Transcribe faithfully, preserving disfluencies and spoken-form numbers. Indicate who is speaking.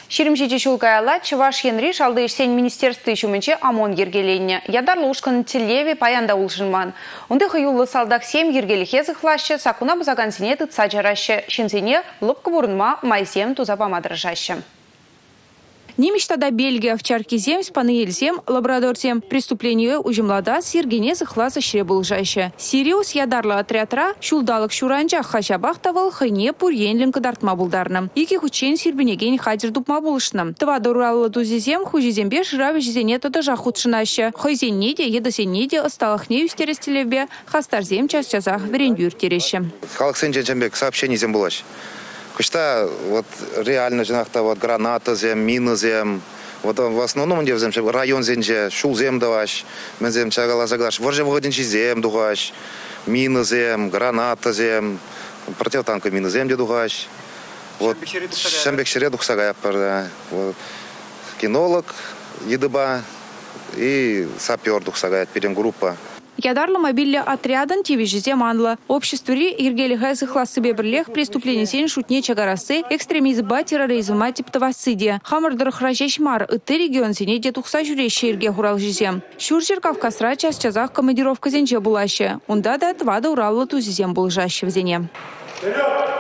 Speaker 1: Шеремшече шулкаяла Чуваш Енри шалды ишсен министерстве чумынче ОМОН ергеленне. Ядарлы ушкан телеве паянда улшынман. Онды хаюлы салдак сем ергелихе зыхлаще, сакуна бузаган сине тытса жараще. Шинсене лыпкы бурынма майсем тузапамадыржаще. Немештада Бельгия в Чаркизем, Спаныельзем, Лабрадорзем преступление ужимлада сиргене зыхласа шребулжаще. Сириус ядарлы отрядра шулдалык шуранжа хачабахтавыл хайне пурьенлин кадартма булдарным. Ики хучен сирбенеген хадир дупма булышным. Тва дураллы тузизем хужизембе жирави жизене тодажа худшынаще. Хайзеннеде едасеннеде осталахне юстерестелевбе хастарзем час-часах верендюр тереше.
Speaker 2: Халксен Дженченбек сообщений зем булаш. Кышта вот реально жинақта вот граната зем, мина зем. Вот в основном где зем район зенже, шул зем даваш, мен зем чагала заглаш, ворже выходинчи зем дугаш, мина зем, граната зем, противотанковый мина зем дугаш. Вот шембек шере духсага япар, кинолог едыба и сапер духсага перем группа.
Speaker 1: Ядарлы мобильный отрядын тивижизе манлы. Обществе иргелиға зыхласы бебірлех преступление сен шутне чагарасы экстремизма терроризма типтавасыде. Хамырдыр хражешмар ыты регион сене де тухса жүреше ирге хурал жизем. Шуржер Кавказра час-часах командировка зенже булаще. Унда да твада ураллы тузизем булжаще в зене.